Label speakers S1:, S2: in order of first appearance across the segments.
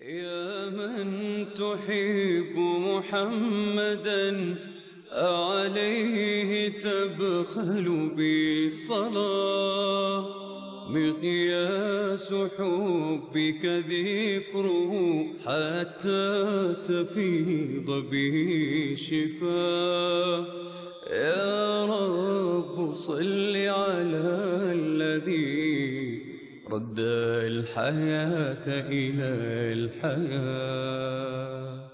S1: يا من تحب محمدا عليه تبخل بالصلاة، مقياس حبك ذكره حتى تفيض به شفاء. يا رب صل على الذي رد الحياة إلى الحياة.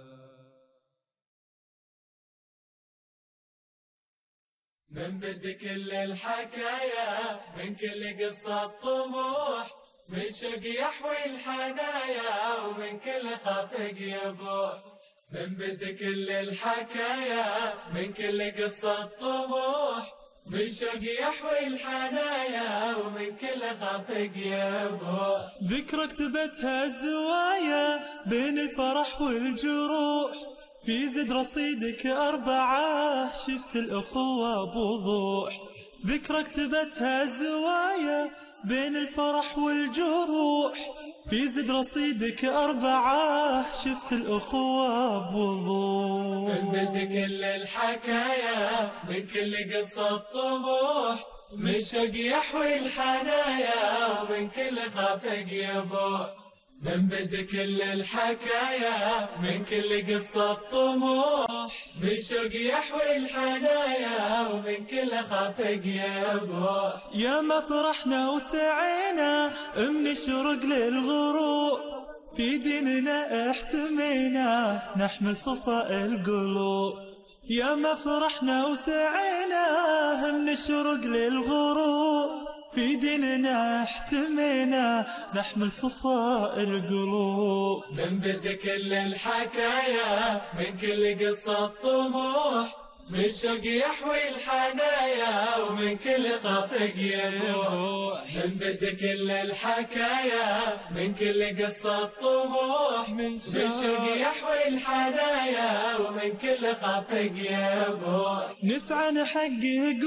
S2: من بدي كل الحكايا، من كل قصة طموح، من شوق يحوي الحنايا ومن كل خافق يبوح. من بدي كل الحكايا، من كل قصة طموح، من شوق يحوي الحنايا ومن كل خافق يبوح.
S3: ذكرى كتبتها الزوايا بين الفرح والجروح، في زد رصيدك 4 شفت الأخوة بوضوح. ذكرى كتبتها الزوايا بين الفرح والجروح، في زد رصيدك 4 شفت الأخوة بوضوح.
S2: من بدي كل الحكايا، من كل قصة طموح، من شوق يحوي الحنايا ومن كل خافق يبوح. من بدي كل الحكايا، من كل قصة طموح، من شوق يحوي الحنايا ومن كل خافق يبوح.
S3: يا ما فرحنا وسعينا منشرق للغروب، في ديننا احتمينا نحمل صفاء القلوب. يا ما فرحنا وسعينا منشرق للغروب، في ديننا احتمينا نحمل صفاء القلوب.
S2: من بدي كل الحكايا، من كل قصة طموح، من شوق يحوي الحنايا ومن كل خافق يبوح. من بدي كل الحكايا، من كل قصة طموح، من شوق يحوي الحنايا ومن كل خافق يبوح.
S3: نسعى نحقق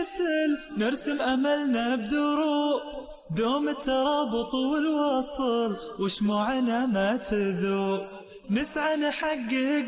S3: نرسم أملنا بدروب، دوم الترابط والوصل وشموعنا ما تذوب. نسعى نحقق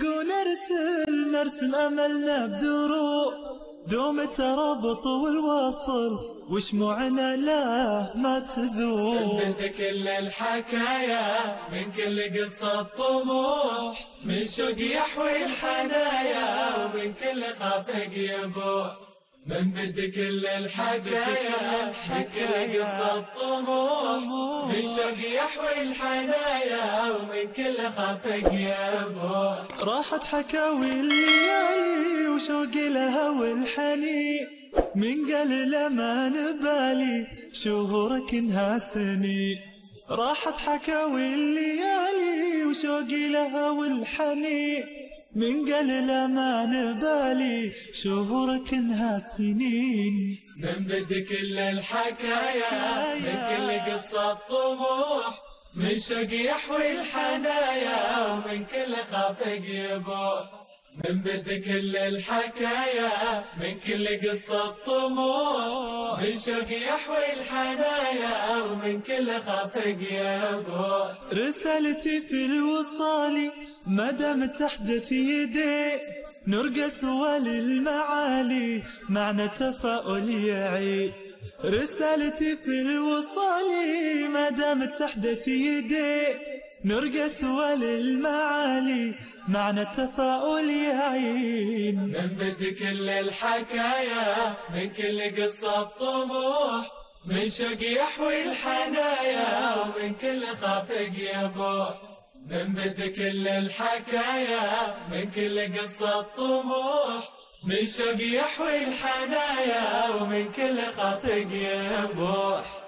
S3: نرسم أملنا بدروب، دوم الترابط والوصل وشموعنا لا ما تذوب.
S2: من بدي كل الحكايا، من كل قصة طموح، من شوق يحوي الحنايا ومن كل خافق يبوح. من بدي كل الحكايا، من كل قصة طموح، من شوق يحوي الحنايا ومن كل خافق يبوح.
S3: راحت حكاوي الليالي وشوقي لها والحنين، من قال لما نبالي شهورك انها سنين. راحت حكاوي الليالي وشوقي لها والحنين، من قال لما نبالي شهورك انها سنين.
S2: من بدي كل الحكايا، من كل قصة طموح، من شوق يحوي الحنايا ومن كل خافق يبوح. من بدي كل الحكايا، من كل قصة طموح، من شوق يحوي الحنايا ومن كل خافق يبوح.
S3: رسالتي في الوصال ما دامت تحدث يدي، نرقى سوال المعالي معنى تفاؤل يعي. رسالتي في الوصال ما دامت تحدث يدي، نرقى سوال المعالي معنى التفاؤل يعين.
S2: من بدي كل الحكايا، من كل قصة طموح، من شوق يحوي الحنايا ومن كل خافق يبوح. من بدي كل الحكايا، من كل قصة طموح، من شوق يحوي الحنايا ومن كل خافق يبوح.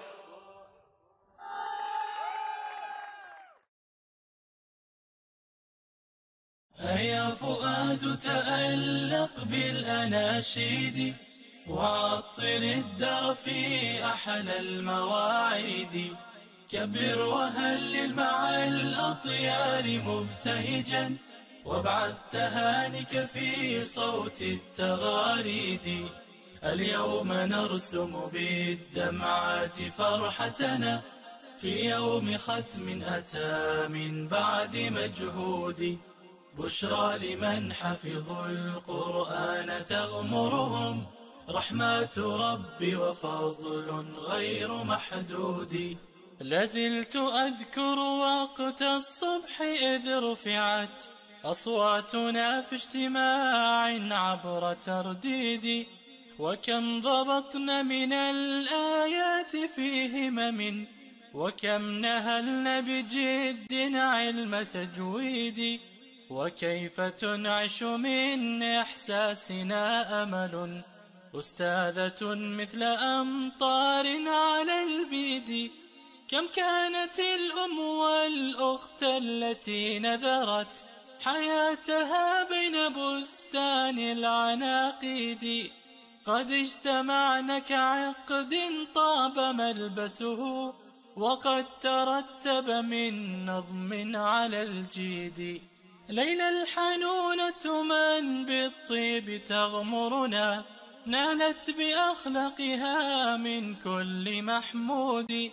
S3: أيا فؤاد تألق بالأناشيد، وعطر الدار في أحلى المواعيد. كبر وهلل مع الأطيار مبتهجا، وابعث تهانك في صوت التغاريد. اليوم نرسم بالدمعات فرحتنا في يوم ختم أتى من بعد مجهود، بشرى لمن حفظوا القرآن تغمرهم رحمة ربي وفضل غير محدود. لازلت أذكر وقت الصبح إذ رفعت أصواتنا في اجتماع عبر ترديد، وكم ضبطن من الآيات في همم، وكم نهلن بجد علم تجويد، وكيف تنعش من إحساسنا أمل أستاذة مثل أمطار على البيد. كم كانت الأم والأخت التي نذرت حياتها بين بستان العناقيد، قد اجتمعن كعقد طاب ملبسه، وقد ترتب من نظم على الجيد. ليلى الحنونة من بالطيب تغمرنا، نالت بأخلاقها من كل محمود،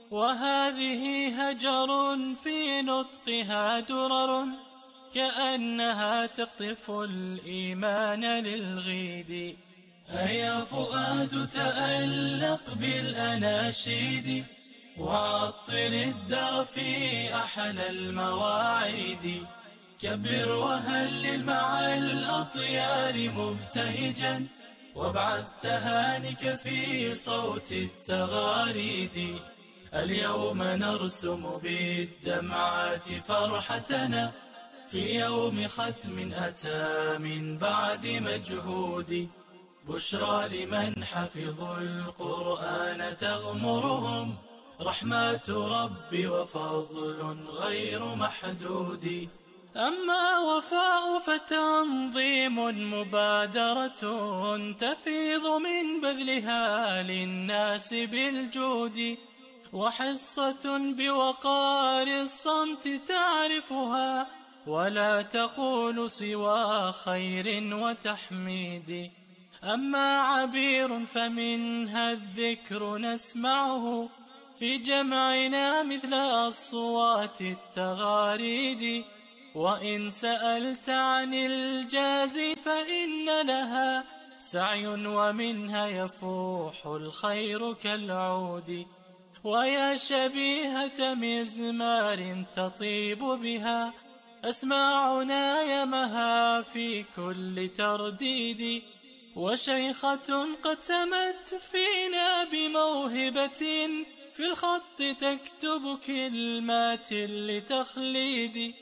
S3: وهذه هجر في نطقها درر، كأنها تقطف الإيمان للغيد. أيا فؤاد تألق بالأناشيد، وعطر الدر في أحلى المواعيد، كبر وهلل مع الأطيار مبتهجا، وابعث تهانك في صوت التغاريد. اليوم نرسم بالدمعات فرحتنا، في يوم ختم أتى من بعد مجهود، بشرى لمن حفظوا القرآن تغمرهم رحمة ربي وفضل غير محدود. أما وفاء فتنظيم مبادرة تفيض من بذلها للناس بالجود، وحصة بوقار الصمت تعرفها، ولا تقول سوى خير وتحميد. أما عبير فمنها الذكر نسمعه في جمعنا مثل أصوات التغاريد، وإن سألت عن الجاز فإن لها سعي ومنها يفوح الخير كالعود، ويا شبيهة مزمار تطيب بها أسماعنا يمها في كل ترديد، وشيخة قد سمت فينا بموهبة في الخط تكتب كلمات لتخليد،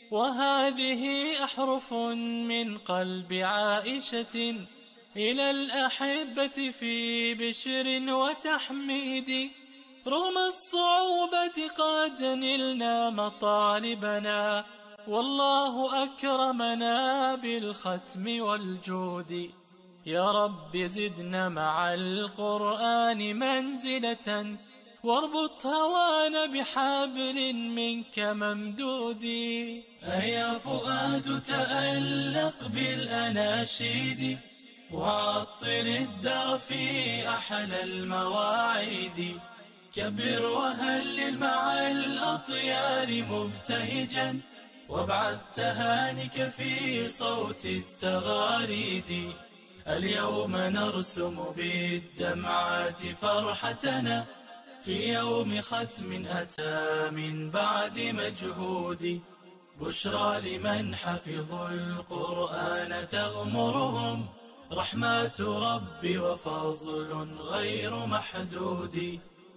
S3: وهذه أحرف من قلب عائشة إلى الأحبة في بشر وتحميد. رغم الصعوبة قد نلنا مطالبنا، والله أكرمنا بالختم والجود. يا رب زدنا مع القرآن منزلة، واربط هوانا بحبل منك ممدود. أيا فؤاد تألق بالأناشيد، وعطر الدر في أحلى المواعيد، كبر وهلل مع الأطيار مبتهجا، وابعث تهانك في صوت التغاريد. اليوم نرسم بالدمعات فرحتنا، في يوم ختم أتى من بعد مجهود، بشرى لمن حفظوا القرآن تغمرهم رحمة ربي وفضل غير محدود.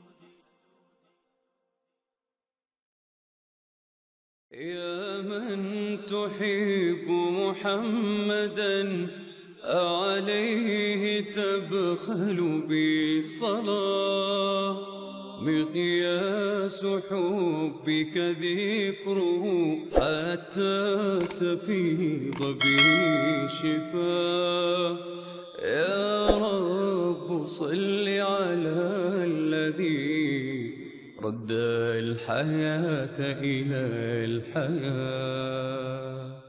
S1: يا من تحب محمدا عليه تبخل بالصلاة، مقياس حبك ذكره حتى تفيض به شفاه. يا رب صل على الذي رد الحياة إلى الحياة.